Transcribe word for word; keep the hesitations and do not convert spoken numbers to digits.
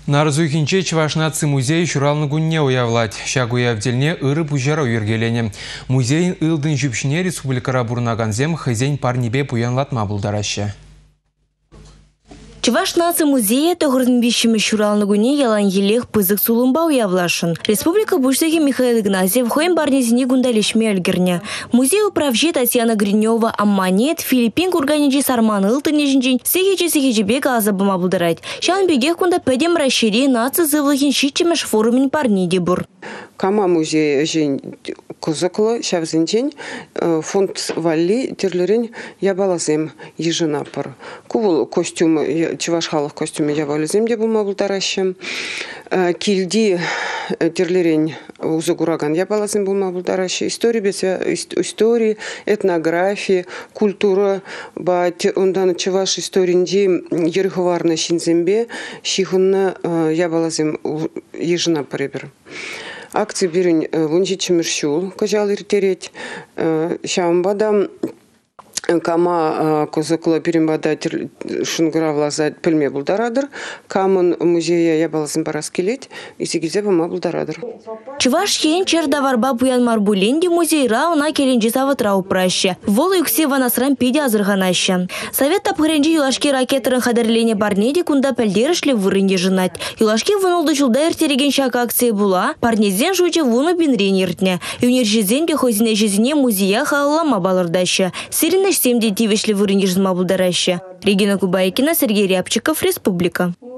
Нарзуйхинче Чувашнаци музей шуралны гунне уявлать. Шагу явдельне ыры пужара уергелене. Музейн ылдын жүпшіне республикара бурнаганзем хызень парнибе пуянлатма булдараща. Чувашнаци музея тогырдынбищими шуралны гуне ялан елех пызык сулумба уявлашын. Республика Бушсеги Михаил Игнатьев хоем барнезини гундалишме альгерня. Музей управжи Татьяна Гринева амманет Филиппин курганичи сарман ылтынежинжин сехичи-сехичибега азабыма булдарать. Шан бегех кунда педем расшири наци зывлыхин щитчимеш форумин парниди бур. Кама музей жень кузаклы шавзенчень фонд валли терлерень ябалазем еженапор. Кувул костюм чувашхалых костюмы ябалазем де булма булдаращем. Кильди терлерень узагураган ябалазем булма булдаращем. Истории без истории, этнографии, культура бат ондан чуваш историнди ерховарна шинзембе шихунна ябалазем еженапор ебер. Акции бирень вунжи чемершул, кожал иртереть, шамбадам кама козакла перембада шунгра влазать пельме булдарадыр, камон музея ябалазым бараскелет, и сигизе бама булдарадыр. Чуваш хен черда варба буян марбуленди музей рауна келенджи саватра упраща. Волу юксе ванасрам пиди азырганаща. Совет тапхренджи юлашки ракетерын хадерлене барнеди кунда пельдерешле вырынди жынать. Юлашки вынолды жылда эртереген шак акция була, парнезен жуче вуну бинрен ертне. Юнержизен де хозине жизине музея халлама балырдаща. Сиринеш семди тивешли вырынди жызма булдараща. Регина Кубайкина, Сергей Рябчиков, Республика.